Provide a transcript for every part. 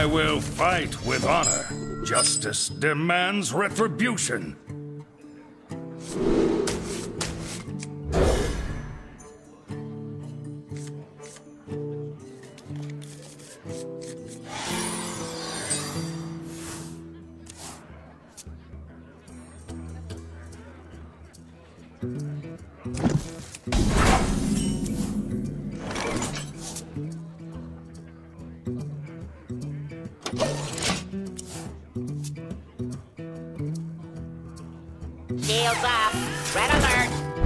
I will fight with honor. Justice demands retribution. Shields up. Red alert.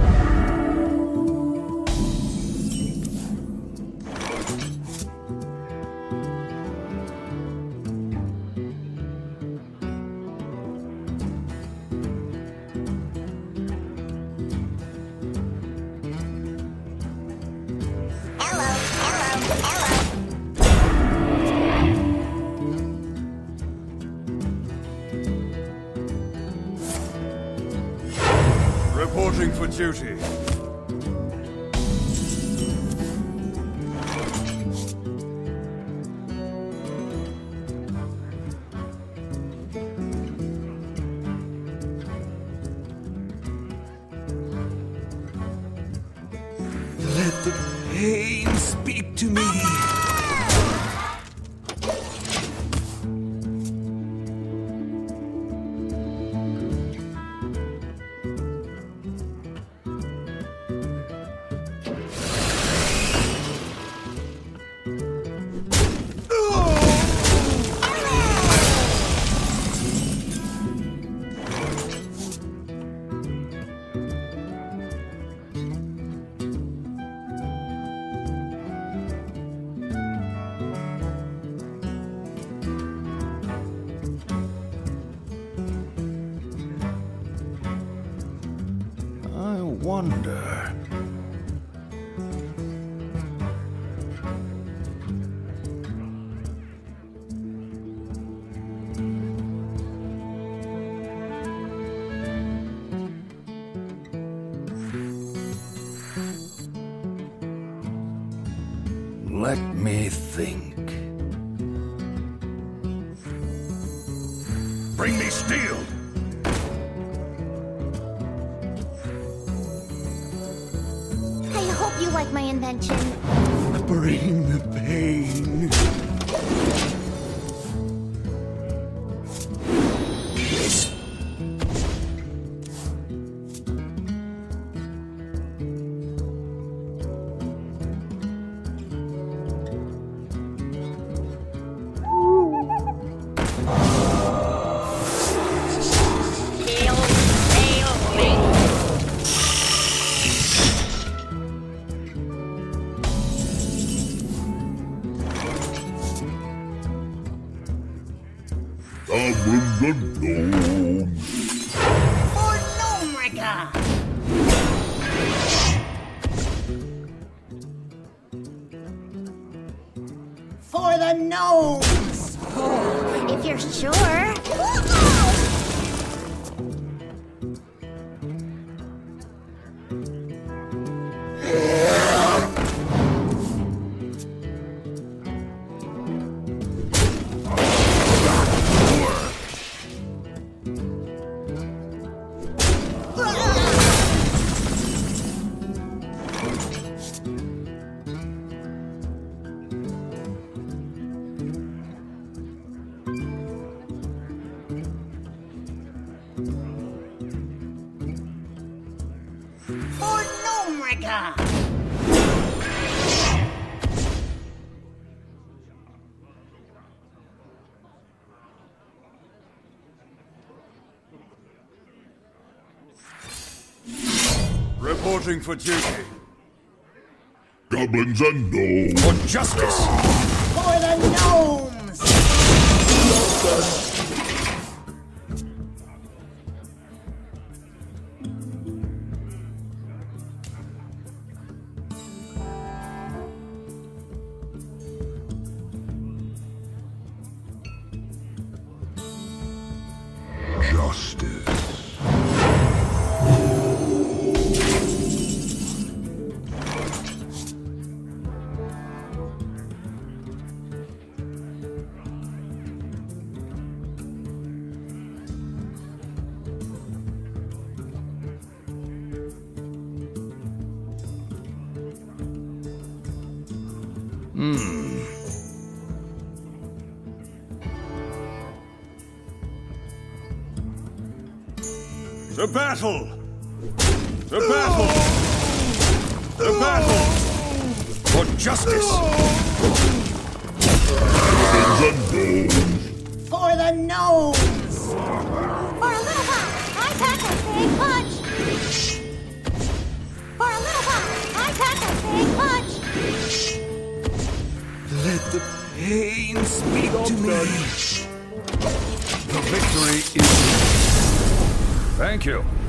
Reporting for duty. Let the pain speak to me. I wonder. Let me think. Bring me steel! I hope you like my invention. Bring the pain. For Gnomrica. For the gnomes. If you're sure. For Gnomrica. Reporting for duty. Goblins and gnomes. For justice! For the gnomes. Justice. The battle! The battle! The battle! For justice! For the gnomes! For a little while, I pack a big punch. For a little while, I pack a big punch. Let the pain speak to me. The victory is... Thank you.